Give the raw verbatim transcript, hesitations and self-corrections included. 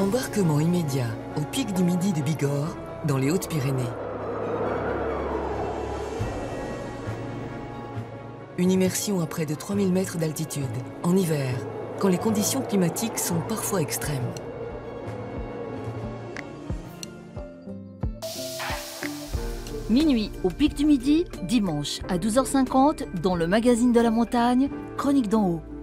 Embarquement immédiat au pic du Midi de Bigorre, dans les Hautes-Pyrénées. Une immersion à près de trois mille mètres d'altitude, en hiver, quand les conditions climatiques sont parfois extrêmes. Minuit au pic du Midi, dimanche à douze heures cinquante, dans le magazine de la montagne, Chronique d'en haut.